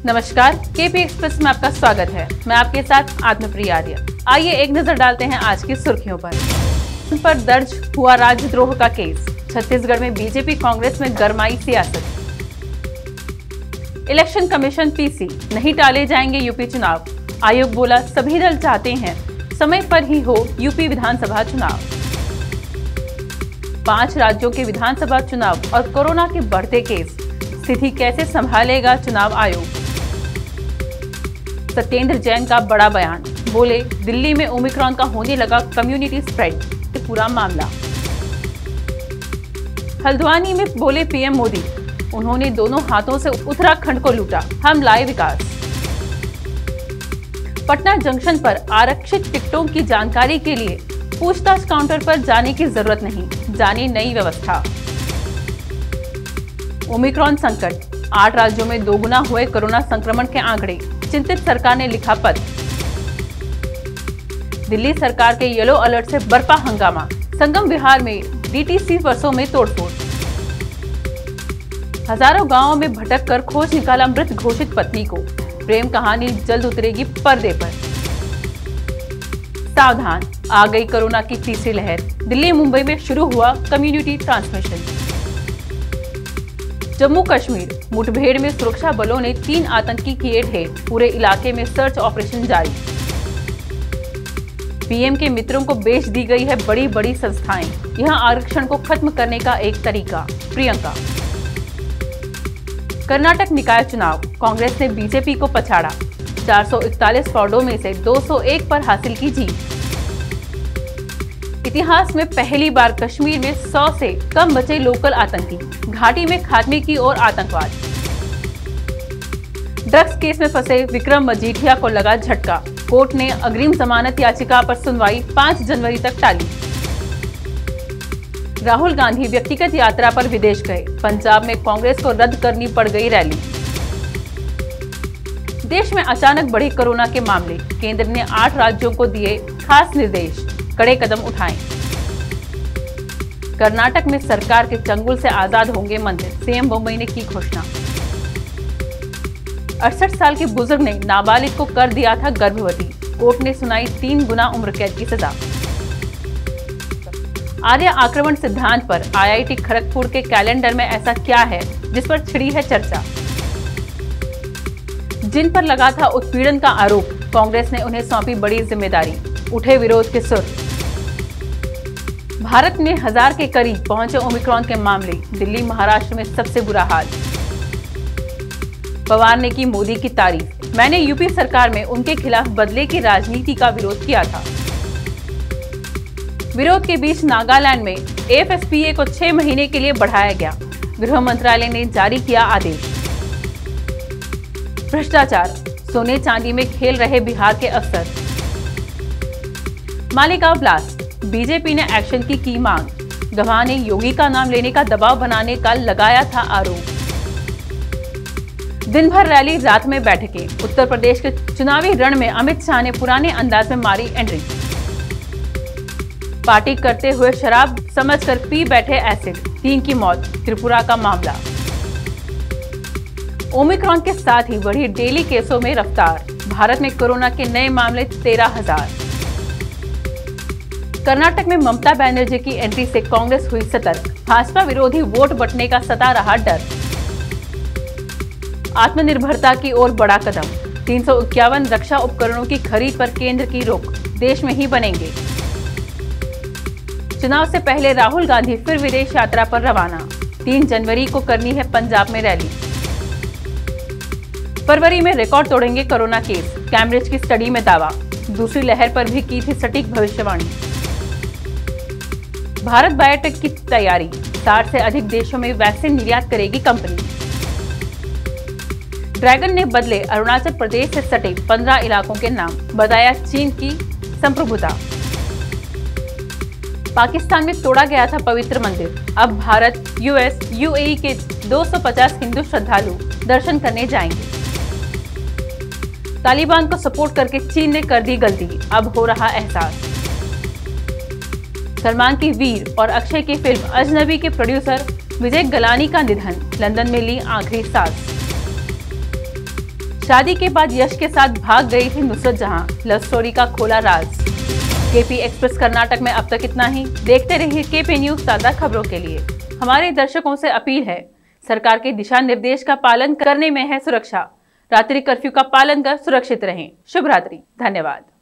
नमस्कार, KP express में आपका स्वागत है। मैं आपके साथ आत्मप्रिया आर्य। आइए एक नजर डालते हैं आज की सुर्खियों पर दर्ज हुआ राजद्रोह का केस। छत्तीसगढ़ में बीजेपी कांग्रेस में गरमाई सियासत। इलेक्शन कमीशन पीसी, नहीं टाले जाएंगे यूपी चुनाव। आयोग बोला सभी दल चाहते हैं समय पर ही हो यूपी विधानसभा चुनाव। 5 राज्यों के विधानसभा चुनाव और कोरोना के बढ़ते केस, स्थिति कैसे संभालेगा चुनाव आयोग। सत्येंद्र जैन का बड़ा बयान, बोले दिल्ली में ओमिक्रॉन का होने लगा कम्युनिटी स्प्रेड, पूरा मामला। हल्द्वानी में बोले पीएम मोदी, उन्होंने दोनों हाथों से उत्तराखंड को लूटा, हम लाए विकास। पटना जंक्शन पर आरक्षित टिकटों की जानकारी के लिए पूछताछ काउंटर पर जाने की जरूरत नहीं, जाने नई व्यवस्था। ओमिक्रॉन संकट, 8 राज्यों में दोगुना हुए कोरोना संक्रमण के आंकड़े, चिंतित सरकार ने लिखा पत्र। दिल्ली सरकार के येलो अलर्ट से बरपा हंगामा, संगम विहार में डीटीसी बसों में तोड़फोड़। हजारों गांवों में भटक कर खोज निकाला मृत घोषित पत्नी को, प्रेम कहानी जल्द उतरेगी पर्दे पर। सावधान, आ गई कोरोना की तीसरी लहर, दिल्ली मुंबई में शुरू हुआ कम्युनिटी ट्रांसमिशन। जम्मू कश्मीर, मुठभेड़ में सुरक्षा बलों ने 3 आतंकी किए ढेर, पूरे इलाके में सर्च ऑपरेशन जारी। पीएम के मित्रों को बेच दी गई है बड़ी बड़ी संस्थाएं, यहां आरक्षण को खत्म करने का एक तरीका, प्रियंका। कर्नाटक निकाय चुनाव, कांग्रेस ने बीजेपी को पछाड़ा, 441 वार्डों में से 201 पर हासिल की जीत। इतिहास में पहली बार कश्मीर में 100 से कम बचे लोकल आतंकी, घाटी में खात्मे की ओर आतंकवाद। ड्रग्स केस में फंसे विक्रम मजीठिया को लगा झटका, कोर्ट ने अग्रिम जमानत याचिका पर सुनवाई 5 जनवरी तक टाली। राहुल गांधी व्यक्तिगत यात्रा पर विदेश गए, पंजाब में कांग्रेस को रद्द करनी पड़ गई रैली। देश में अचानक बढ़े कोरोना के मामले, केंद्र ने 8 राज्यों को दिए खास निर्देश, कड़े कदम उठाएं। कर्नाटक में सरकार के चंगुल से आजाद होंगे मंदिर, सीएम मुंबई ने की घोषणा। 68 साल के बुजुर्ग ने नाबालिग को कर दिया था गर्भवती, कोर्ट ने सुनाई 3 गुना उम्र कैद की सजा। आर्य आक्रमण सिद्धांत पर आईआईटी खड़गपुर के कैलेंडर में ऐसा क्या है जिस पर छिड़ी है चर्चा। जिन पर लगा था उत्पीड़न का आरोप, कांग्रेस ने उन्हें सौंपी बड़ी जिम्मेदारी, उठे विरोध के सुर। भारत में 1000 के करीब पहुंचे ओमिक्रॉन के मामले, दिल्ली महाराष्ट्र में सबसे बुरा हाल। पवार ने की मोदी की तारीफ, मैंने यूपी सरकार में उनके खिलाफ बदले की राजनीति का विरोध किया था। विरोध के बीच नागालैंड में एफएसपीए को 6 महीने के लिए बढ़ाया गया, गृह मंत्रालय ने जारी किया आदेश। भ्रष्टाचार, सोने चांदी में खेल रहे बिहार के अफसर। मालेगांव ब्लास्ट, बीजेपी ने एक्शन की मांग, गवाह ने योगी का नाम लेने का दबाव बनाने का लगाया था आरोप। दिन भर रैली, रात में बैठकें, उत्तर प्रदेश के चुनावी रण में अमित शाह ने पुराने अंदाज में मारी एंट्री। पार्टी करते हुए शराब समझकर पी बैठे एसिड, 3 की मौत, त्रिपुरा का मामला। ओमिक्रॉन के साथ ही बढ़ी डेली केसों में रफ्तार, भारत में कोरोना के नए मामले 13,000। कर्नाटक में ममता बनर्जी की एंट्री से कांग्रेस हुई सतर्क, भाजपा विरोधी वोट बंटने का सता रहा डर। आत्मनिर्भरता की ओर बड़ा कदम, 351 रक्षा उपकरणों की खरीद पर केंद्र की रोक, देश में ही बनेंगे। चुनाव से पहले राहुल गांधी फिर विदेश यात्रा पर रवाना, 3 जनवरी को करनी है पंजाब में रैली। फरवरी में रिकॉर्ड तोड़ेंगे कोरोना केस, कैम्ब्रिज की स्टडी में दावा, दूसरी लहर पर भी की थी सटीक भविष्यवाणी। भारत बायोटेक की तैयारी, 60 से अधिक देशों में वैक्सीन निर्यात करेगी कंपनी। ड्रैगन ने बदले अरुणाचल प्रदेश से सटे 15 इलाकों के नाम, बताया चीन की संप्रभुता। पाकिस्तान में तोड़ा गया था पवित्र मंदिर, अब भारत, यूएस, यूएई के 250 हिंदू श्रद्धालु दर्शन करने जाएंगे। तालिबान को सपोर्ट करके चीन ने कर दी गलती, अब हो रहा एहसास। सलमान की वीर और अक्षय की फिल्म अजनबी के प्रोड्यूसर विजय गलानी का निधन, लंदन में ली आखिरी सांस। शादी के बाद यश के साथ भाग गई थी नुसरत जहां, लव स्टोरी का खोला राज। केपी एक्सप्रेस कर्नाटक में अब तक इतना ही। देखते रहिए केपी न्यूज ताज़ा खबरों के लिए। हमारे दर्शकों से अपील है, सरकार के दिशा निर्देश का पालन करने में है सुरक्षा। रात्रि कर्फ्यू का पालन कर सुरक्षित रहें। शुभ रात्रि। धन्यवाद।